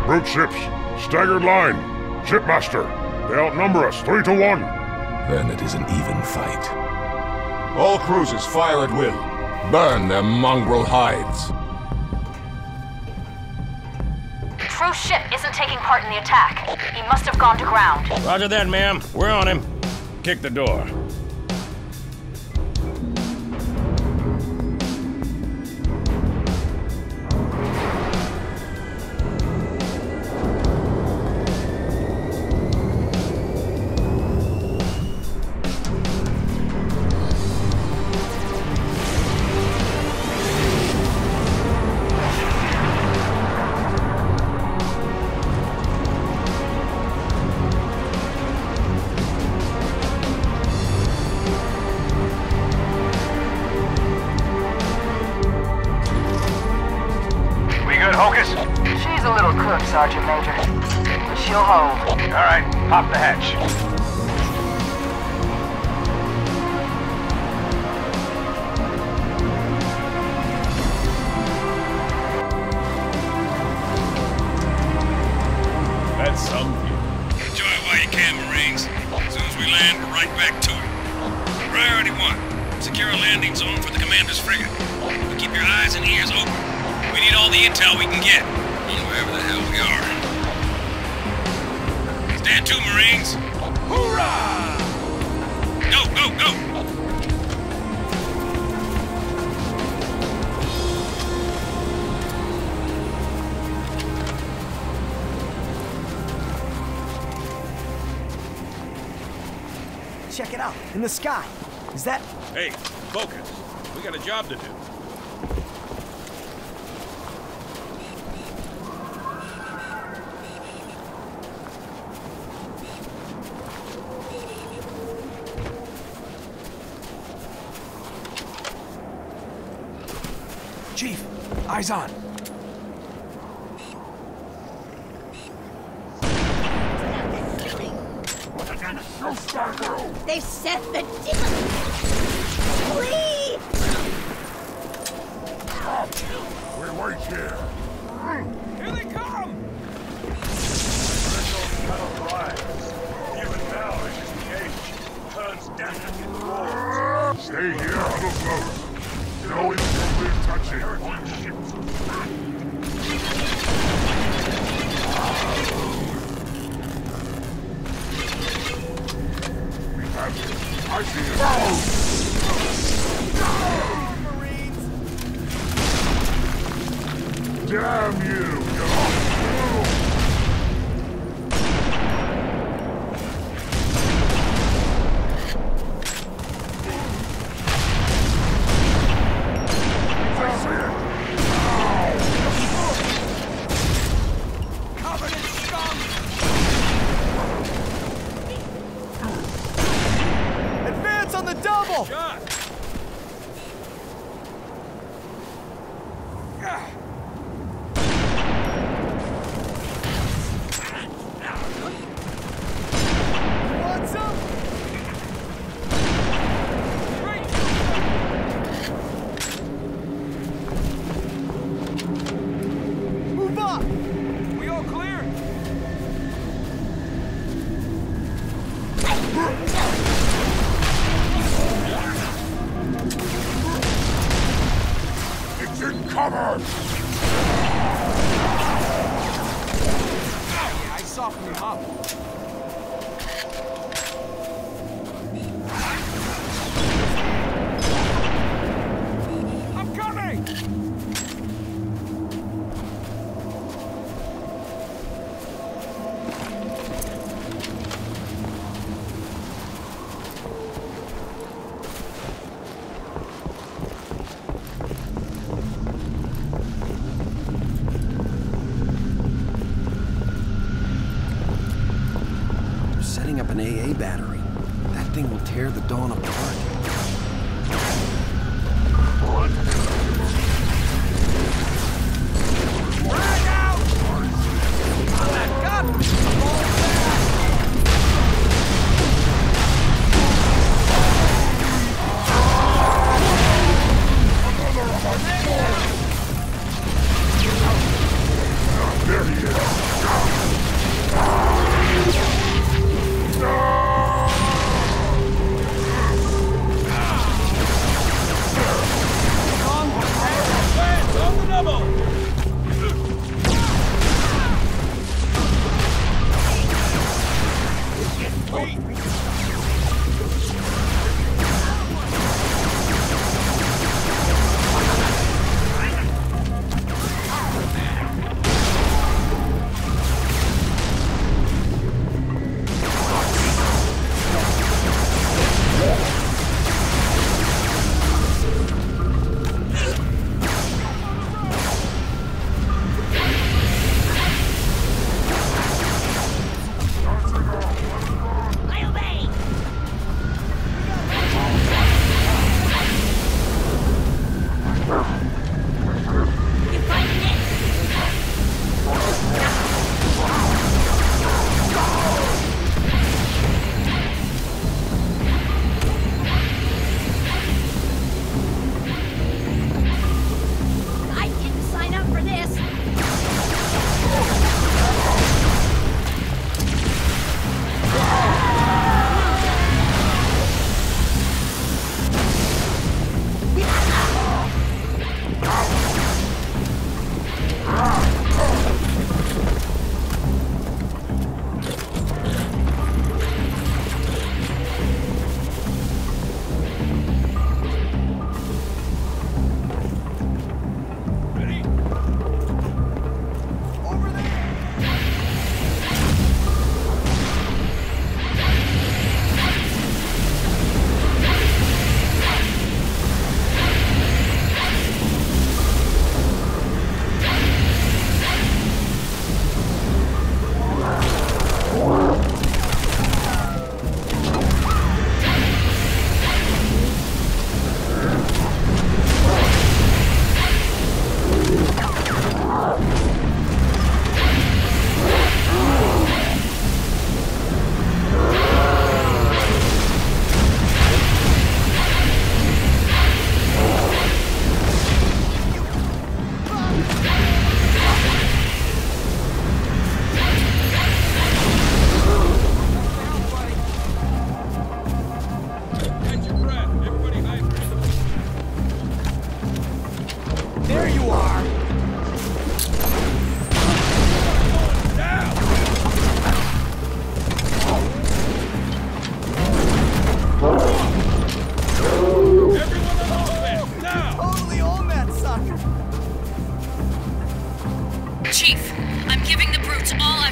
Brute ships. Staggered line. Shipmaster. They outnumber us 3-1. Then it is an even fight. All cruisers fire at will. Burn their mongrel hides. Cruise ship isn't taking part in the attack. He must have gone to ground. Roger that, ma'am. We're on him. Kick the door. She's a little cook, Sergeant Major. But she'll hold. All right, pop the hatch. That's some view. Enjoy it while you can, Marines. As soon as we land, we're right back to it. Priority 1. Secure a landing zone for the commander's frigate. But keep your eyes and ears open. We need all the intel we can get, on wherever the hell we are. Stand to, Marines! Hoorah! Go, go, go! Check it out, in the sky. Is that... Hey, focus. We got a job to do. Chief, eyes on. They've set the demon! Flee! We wait here. Here they come! Even now, it is the age. Turns down in the war. Stay here, huddle close. No inappropriate touching on ships. We have it. I see it. Marines! Damn you! Advance on the double! Shot! Want some? Move up! We all clear? It's in cover! Yeah, I softened him up. I'm coming! They're setting up an AA battery. That thing will tear the Dawn apart. Drag out! There he is!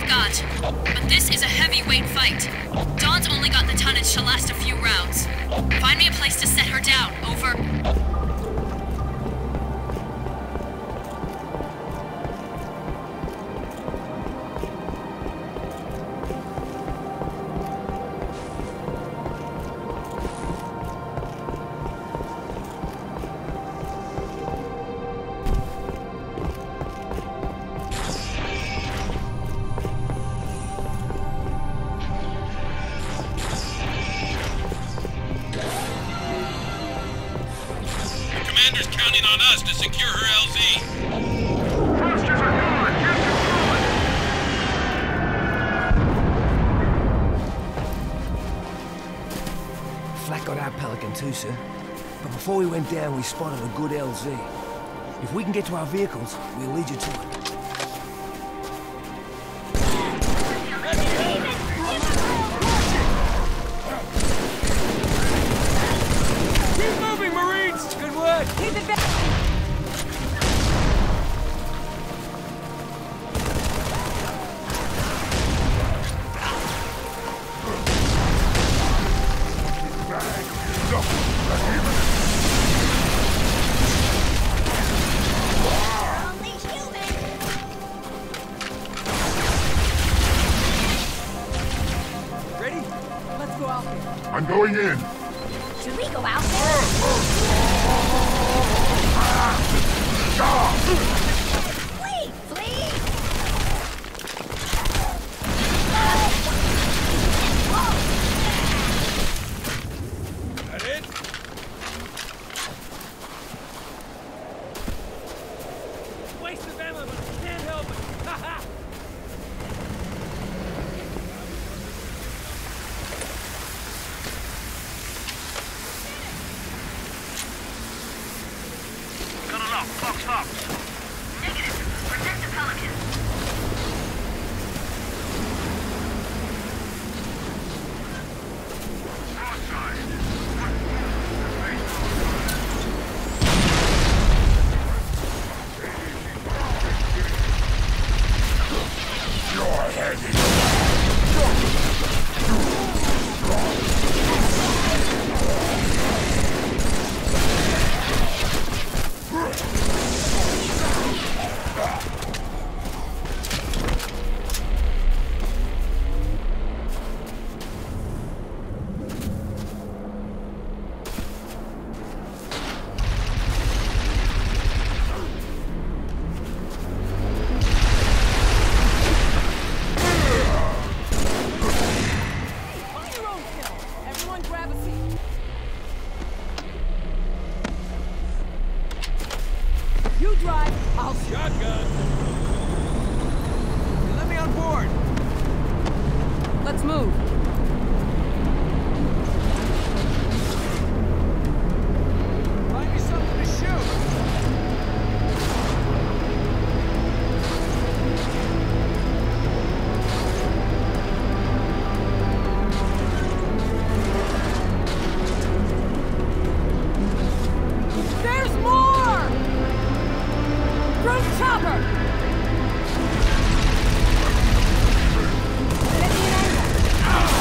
got. But this is a heavyweight fight. Dawn's only got the tonnage to last a few rounds. Find me a place to set her down. Over. Commander's counting on us to secure her LZ. Thrusters are gone! Flak got our Pelican too, sir. But before we went down, we spotted a good LZ. If we can get to our vehicles, we'll lead you to it. Keep moving, Marines! Good work! Keep it back. Only human. Ready? Let's go out there. I'm going in. Should we go out there? Flee! Flee! That it? Waste of ammo, but can't help it. Ha ha! Got it up. Fox, Fox. Negative. Protect the Pelican. Your head is... Find your own kill. Everyone grab a seat. You drive, I'll shoot. Shotgun! You let me on board! Let's move. Find me something to shoot! There's more! Through chopper! Let me in angle.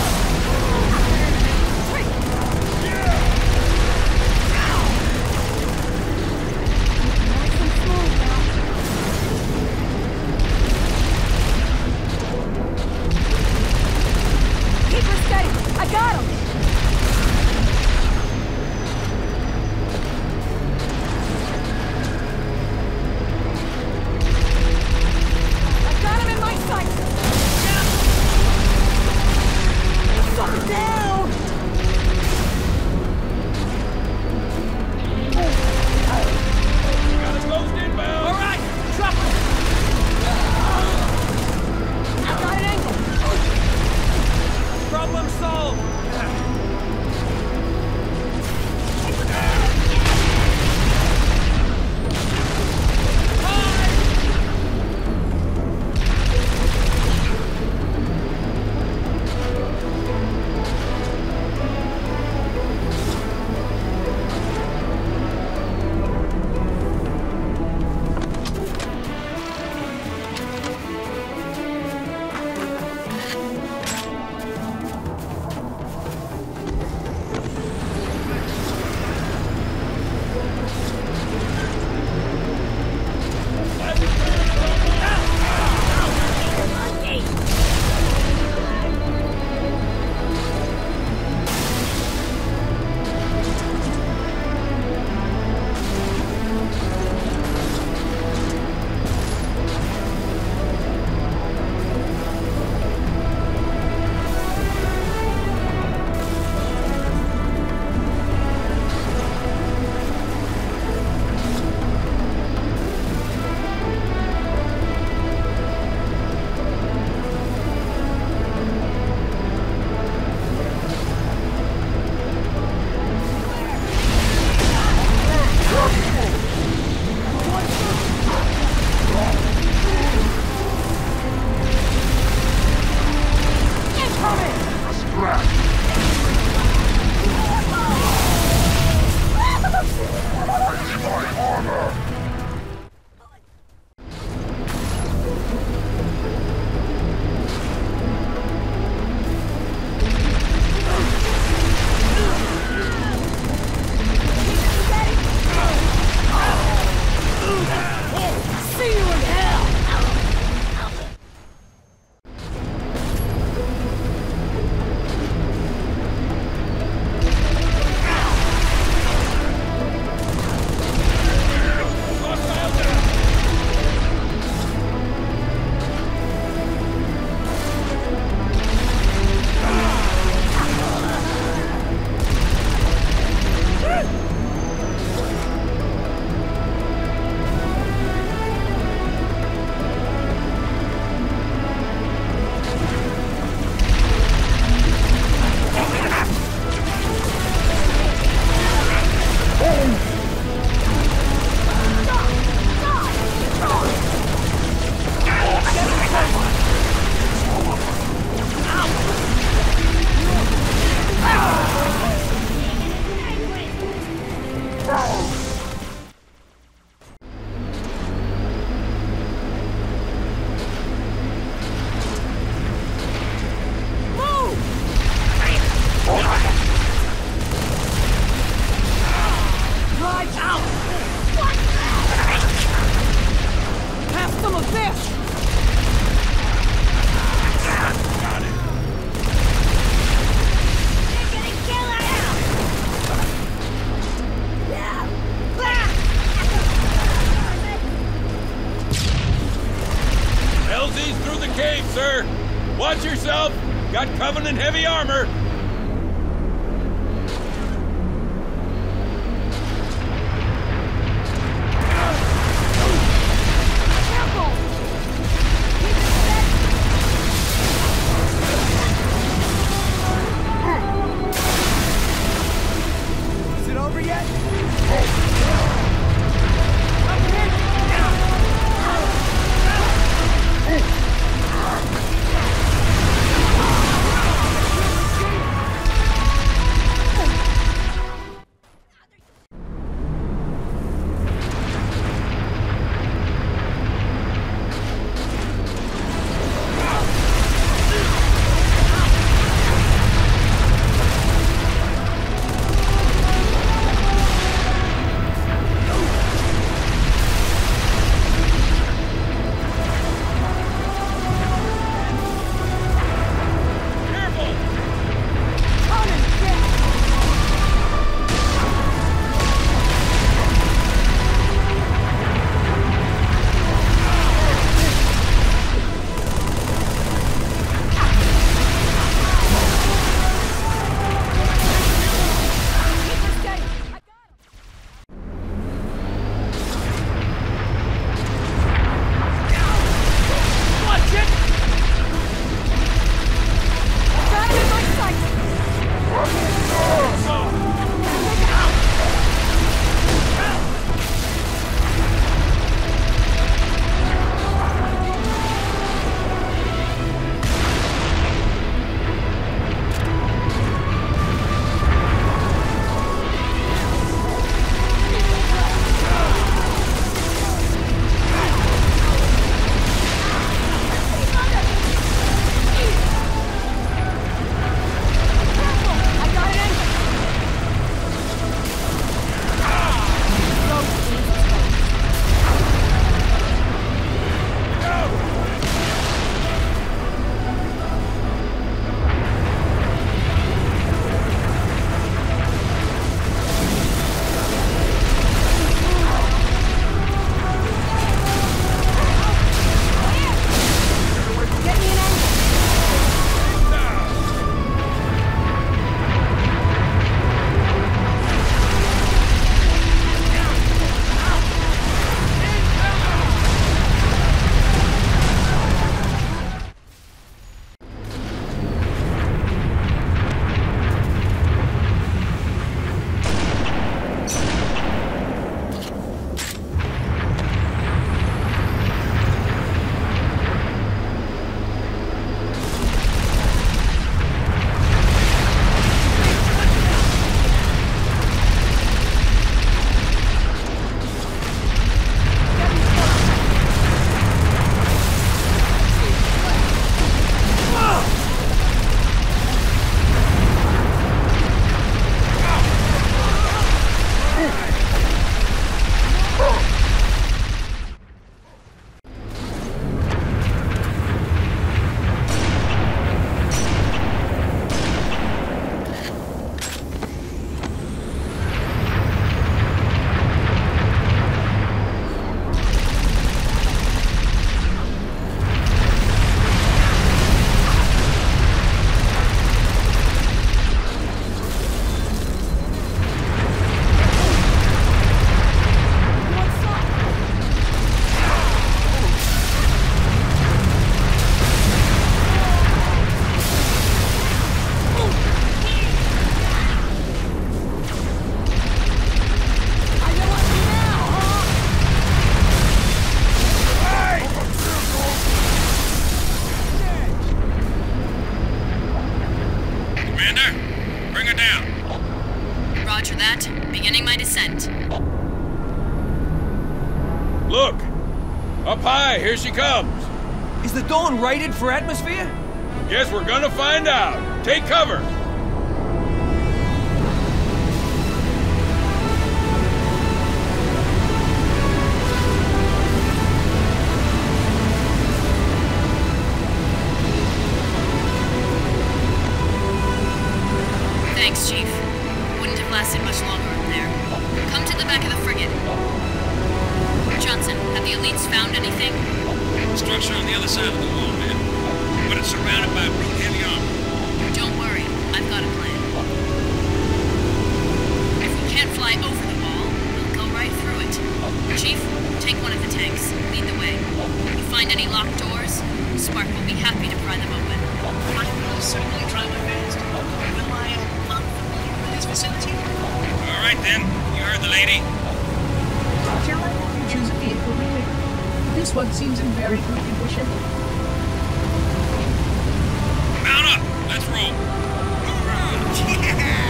Commander! Watch yourself! Got Covenant heavy armor! Is it over yet? Look! Up high, here she comes! Is the Dawn rated for atmosphere? Guess we're gonna find out. Take cover! Thanks, Chief. Wouldn't have lasted much longer up there. Come to the back of the frigate. Johnson, have the elites found anything? Structure on the other side of the wall, man. What but it's surrounded by brute heavy armor. Don't worry, I've got a plan. If we can't fly over the wall, we'll go right through it. Chief, take one of the tanks. Lead the way. If you find any locked doors, Spark will be happy to pry them open. I will certainly try my best. Will I am unfamiliar with this facility? All right then, you heard the lady. Roger, you choose a vehicle here. This one seems in very good condition. Mount up, let's roll. Yeah!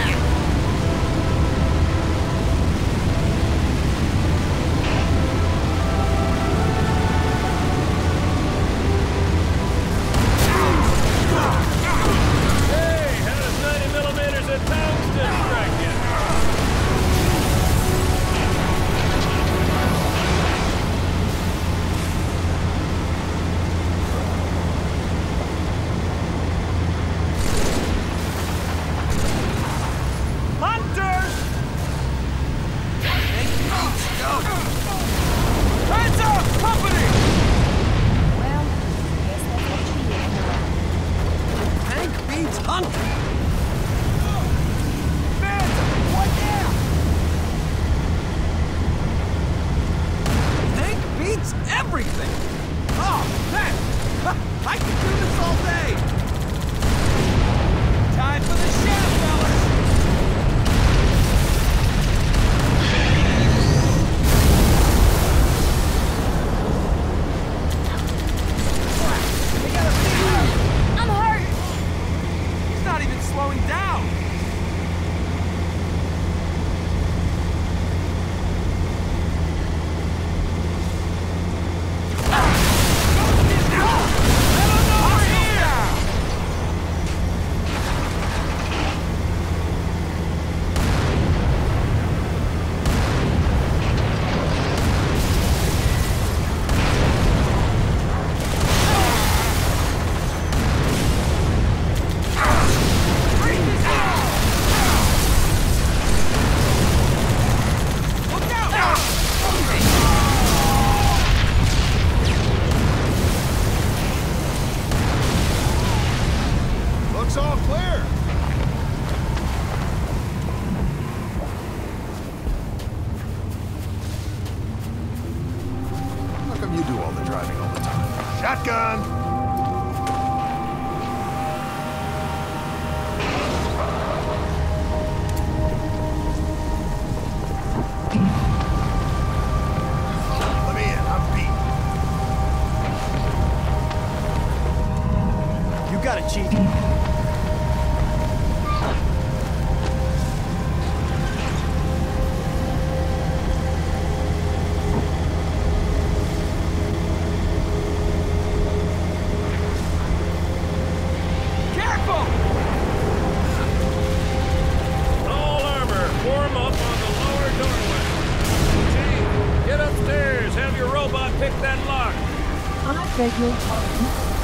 Beg your pardon.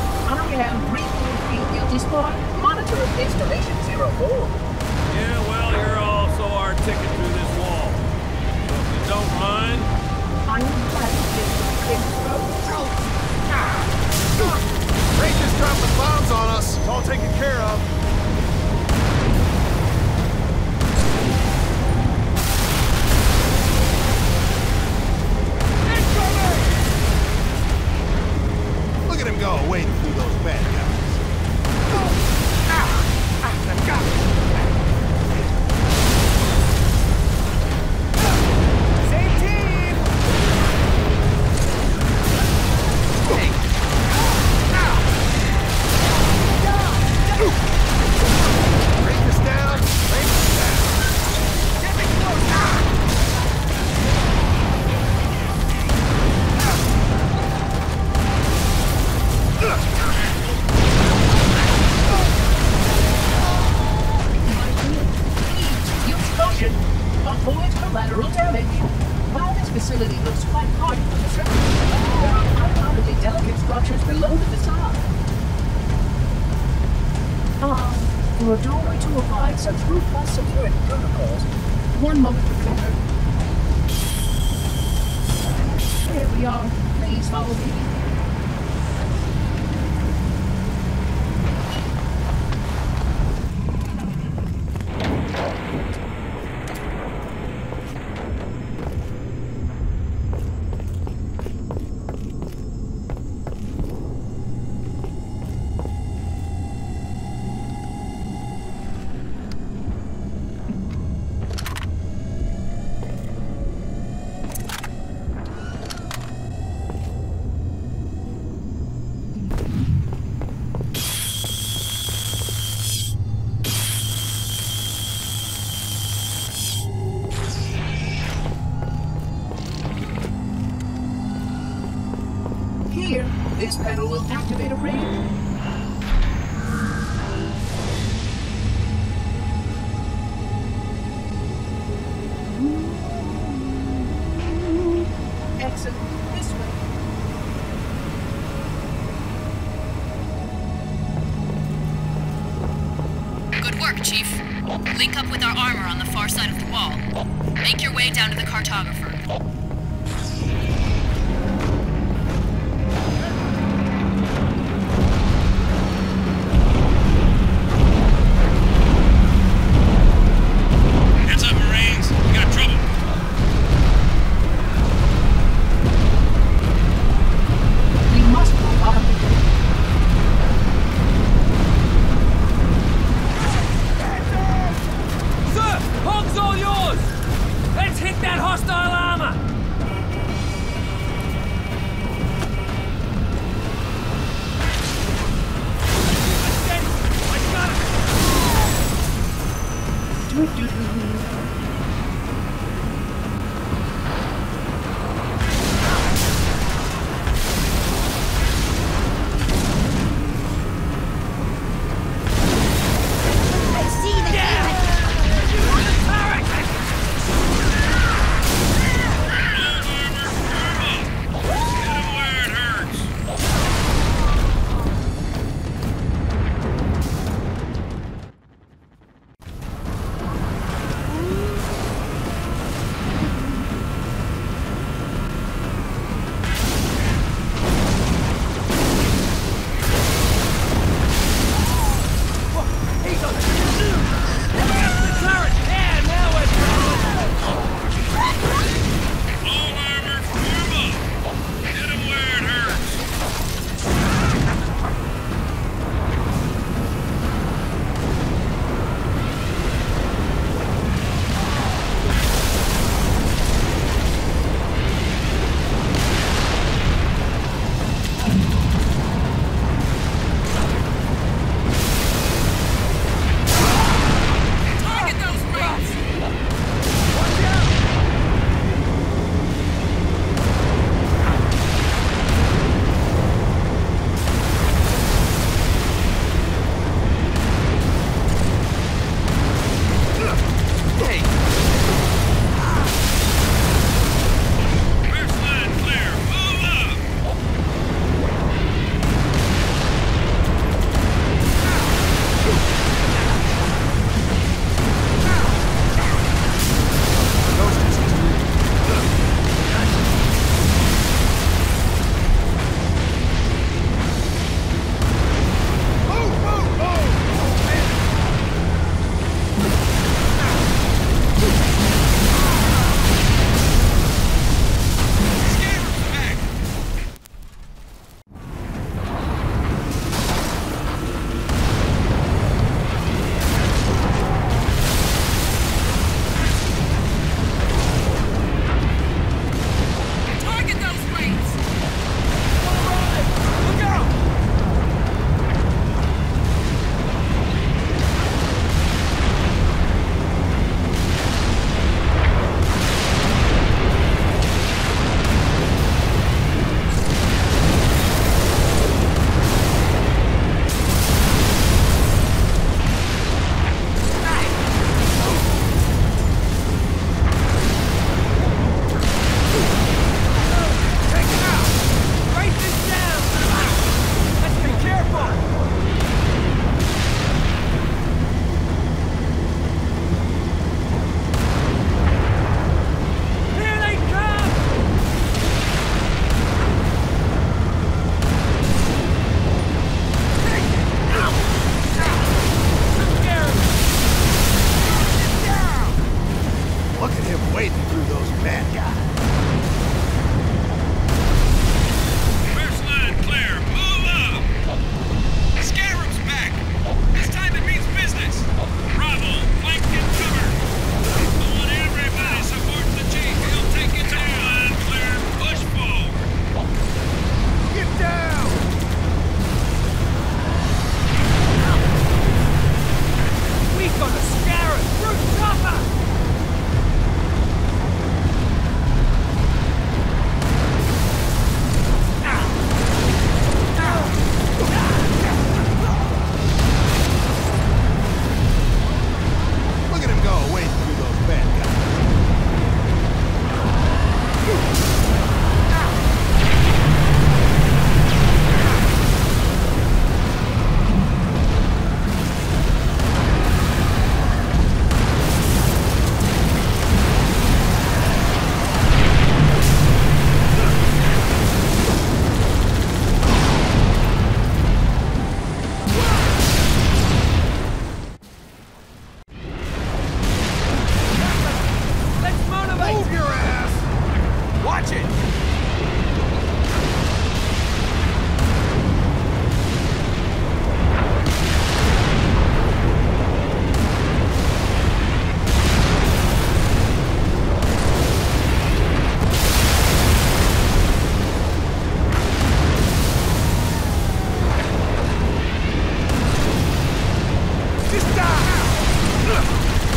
I am Greenfield Guilty Spark, monitor of Installation 04. Yeah, well, you're also our ticket through this wall. So if you don't mind... I am glad to get the Ray just dropping bombs on us. It's all taken care of. Look at him go, wading through those bad guys. I've got it. Same team! Hey. Break this down. Break this down. Get me close. Avoid collateral damage. While this facility looks quite hardy from the surface, there are undoubtedly delicate structures below the facade. For a doorway to abide such robust security protocols, one moment to clear. Here we are. Please follow me. work, Chief. Link up with our armor on the far side of the wall. Make your way down to the cartographer. Heads up, Marines. We got trouble. We must move on. Sir, hog's all yours! Let's hit that hostile armor!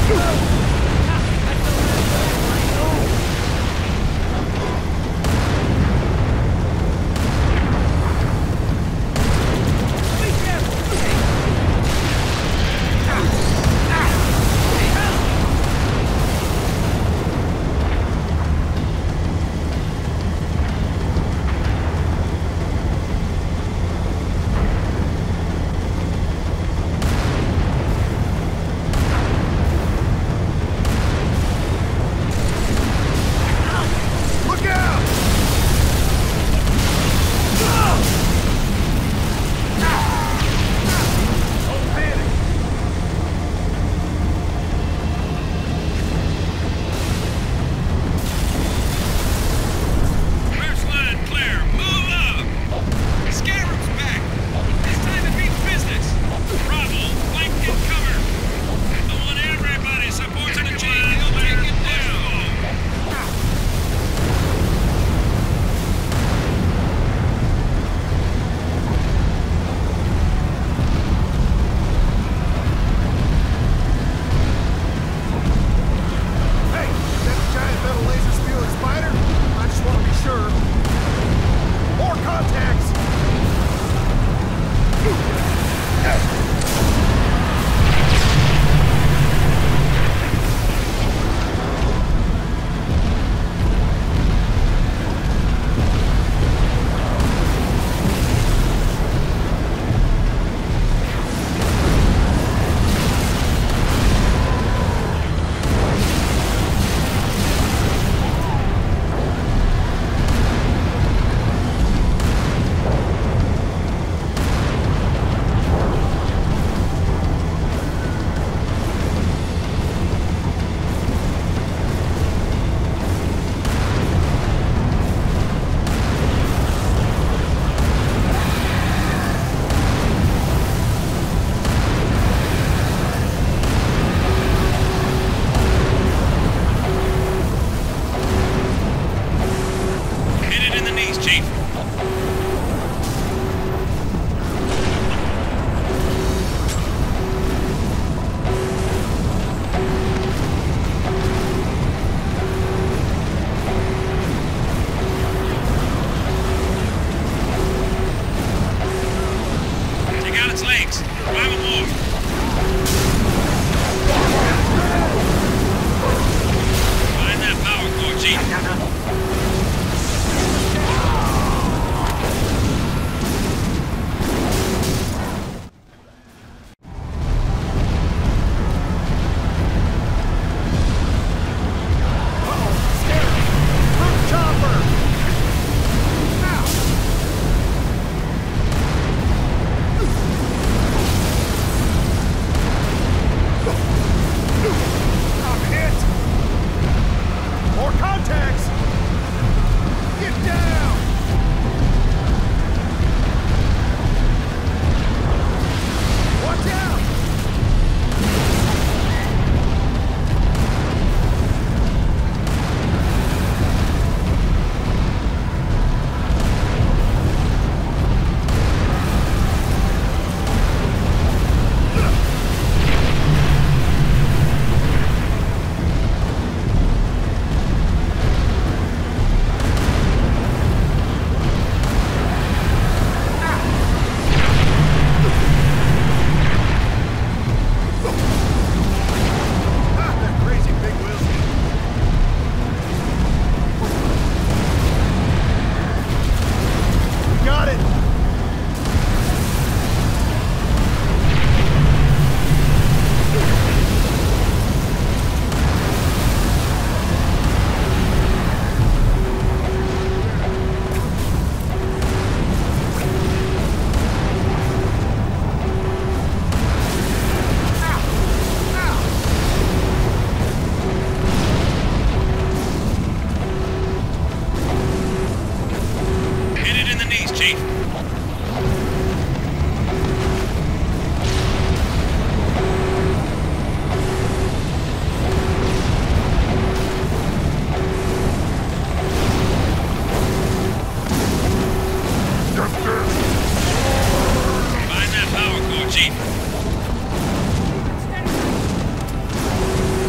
Chief.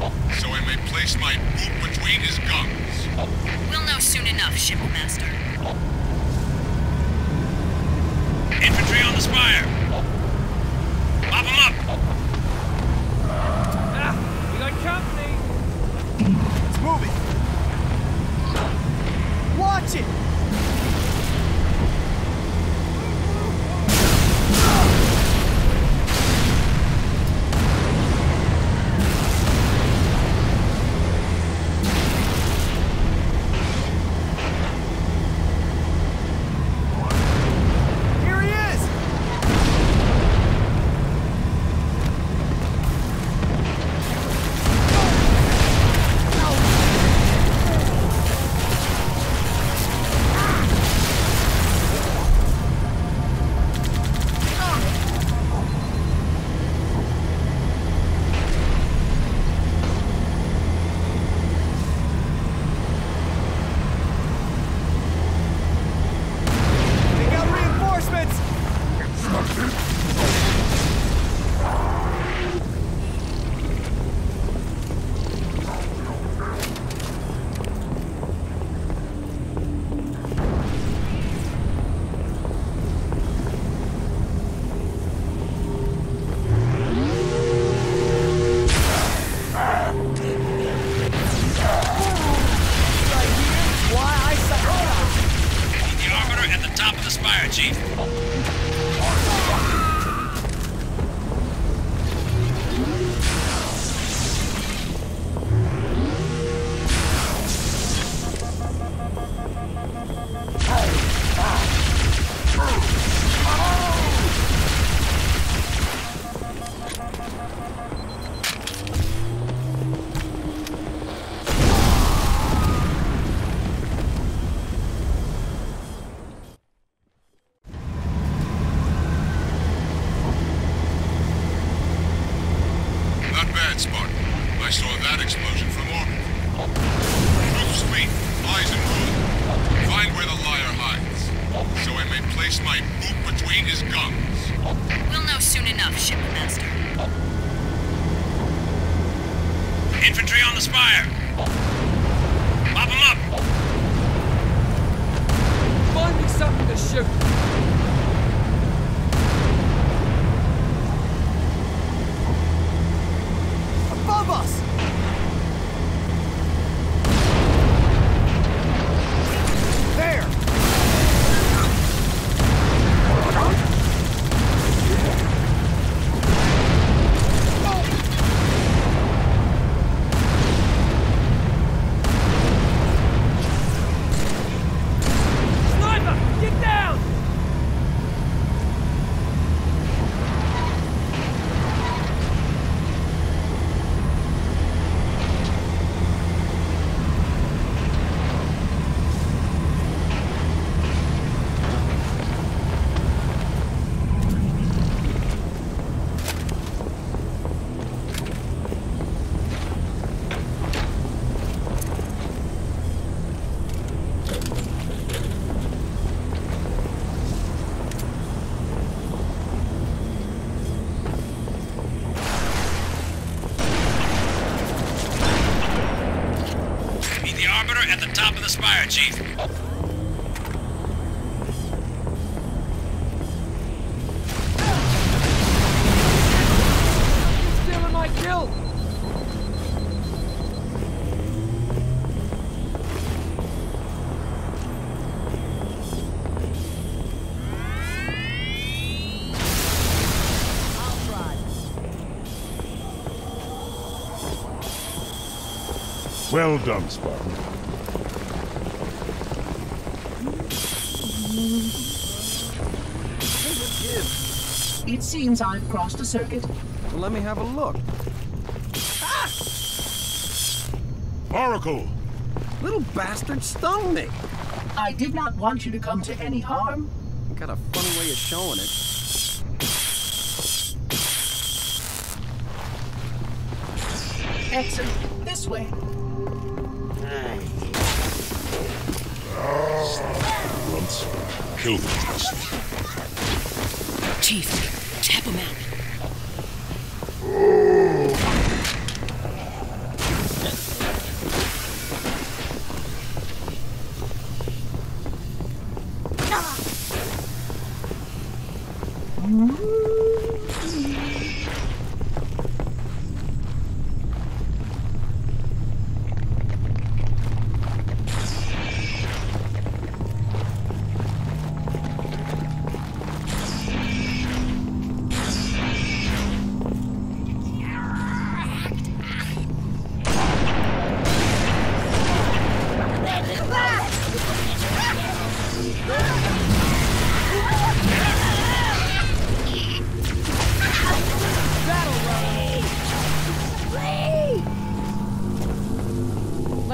so I may place my boot between his gums. We'll know soon enough, Shipmaster. Infantry on the spire. Pop them up. Ah, we got company. It's moving. Watch it! Chief. Spartan. I saw that explosion from orbit. Roof sweep, eyes and wood. Find where the liar hides, so I may place my boot between his gums. We'll know soon enough, Shipmaster. Infantry on the spire. Pop them up. Find me something to shoot. Above us! There! Sniper! Get down! At the top of the spire, Chief. Stealing my kill! Well done, Spartan. It seems I've crossed a circuit. Well, let me have a look. Oracle! Little bastard stung me. I did not want you to come to any harm. Got a funny way of showing it. Excellent. This way. Once, kill them. Chief, tap him out.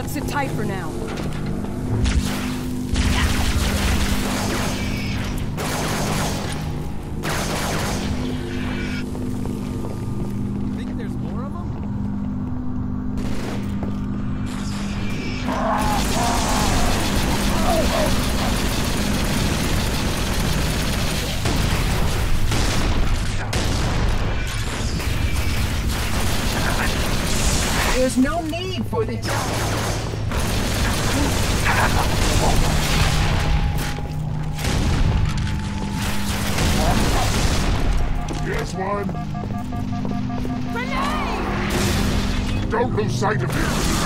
Sit tight for now. Think there's more of them? There's no need for this. Here's one. Grenade! Don't lose sight of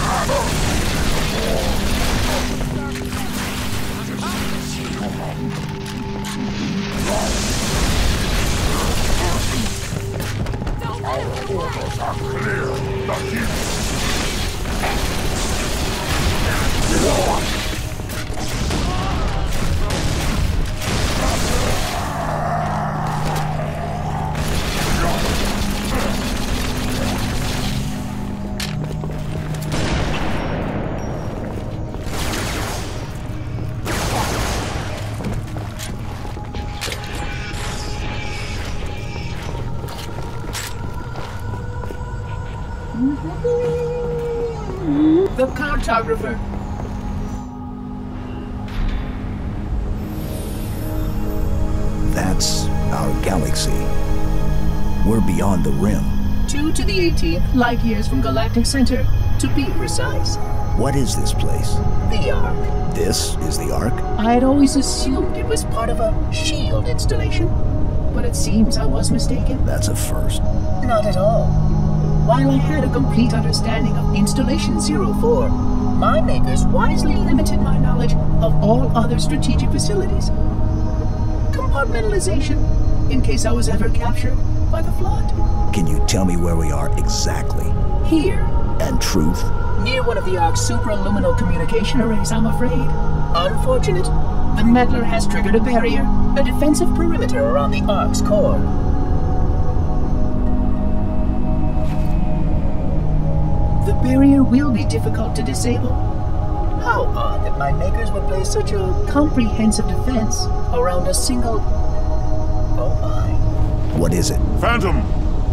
Our orders are clear. The heat. The cartographer. That's our galaxy. We're beyond the rim. 2 to the 18th light years from Galactic Center, to be precise. What is this place? The Ark. This is the Ark? I had always assumed it was part of a shield installation, but it seems I was mistaken. That's a first. Not at all. While I had a complete understanding of Installation 04, my makers wisely limited my knowledge of all other strategic facilities. Compartmentalization, in case I was ever captured by the Flood. Can you tell me where we are exactly? Here. And truth? Near one of the Ark's supraluminal communication arrays, I'm afraid. Unfortunate. The meddler has triggered a barrier, a defensive perimeter around the Ark's core. The barrier will be difficult to disable. How odd that my makers would place such a comprehensive defense around a single... Oh my. What is it? Phantom!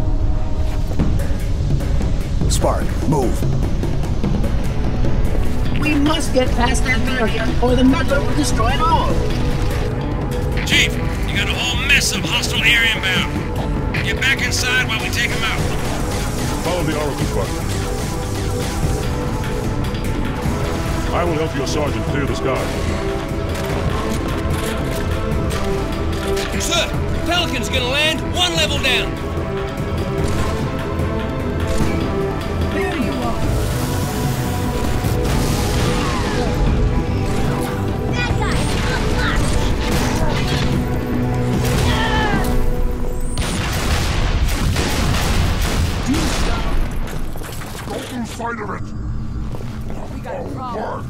Spark, move. We must get past that barrier, or the meddler will destroy it all. Chief, you got a whole mess of hostile air inbound. Get back inside while we take them out. Follow the Oracle Spartan. I will help your sergeant clear the sky. Sir, Pelican's gonna land 1 level down. There you are. That guy's unlocked! Don't lose sight of it! We got a problem.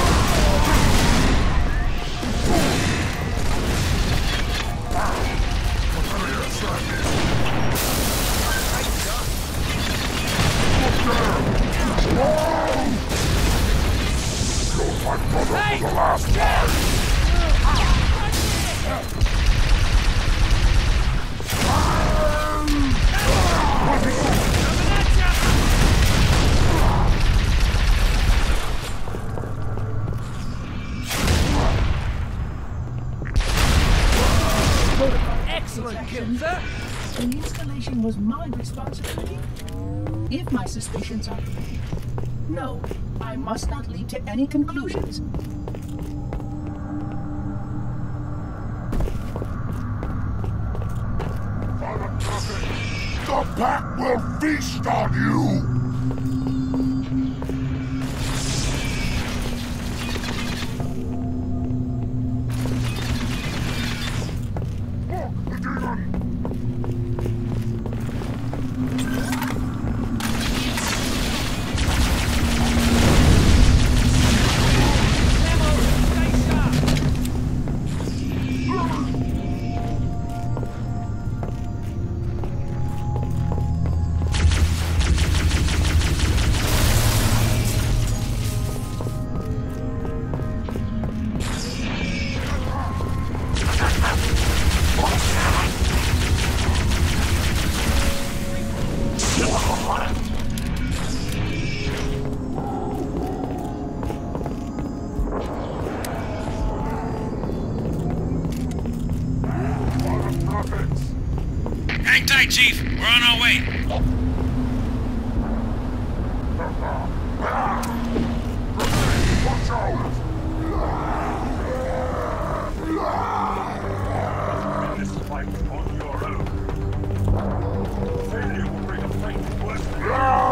Hey! The last time! Excellent kill, sir! The installation was my responsibility. If my suspicions are correct, no, I must not lead to any conclusions. The pack will feast on you! Chief. We're on our way. Watch out! This fight on your own. Failure will bring a fate worse than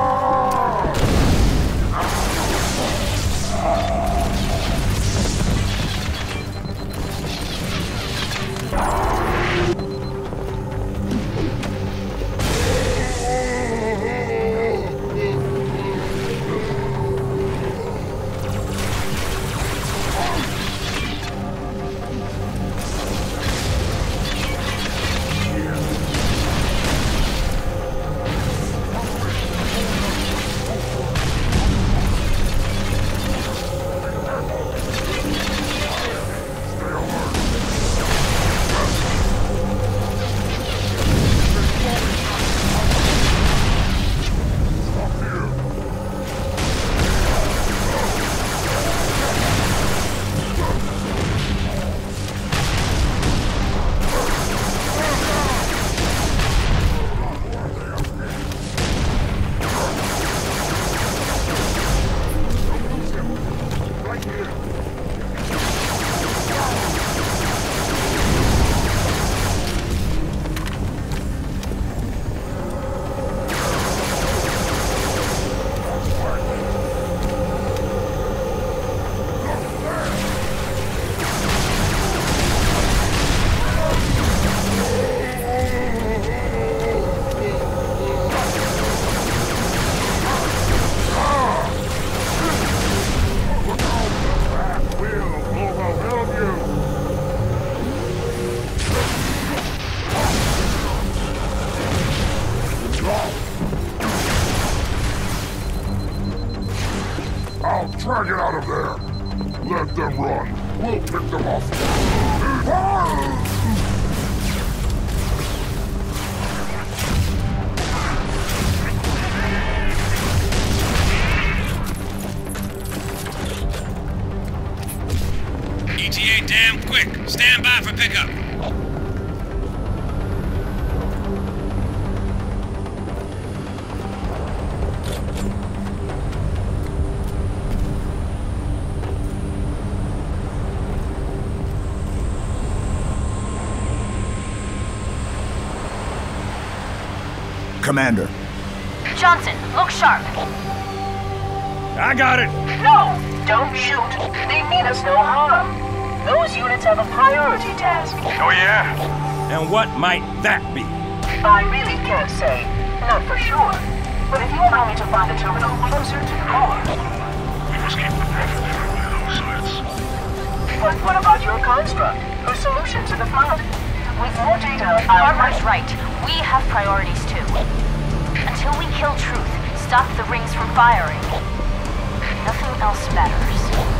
I'll drag it out of there. Let them run. We'll pick them off. ETA damn quick. Stand by for pickup. Commander. Johnson, look sharp. I got it. No, don't shoot. They mean us no harm. Those units have a priority task. Oh, yeah? And what might that be? I really can't say. Not for sure. But if you allow me to find a terminal closer to the core. We must keep the path clear by those sides. But what about your construct? Your solution to the flood? With more data, Armor's right. We have priorities too. Until we kill Truth, stop the rings from firing, nothing else matters.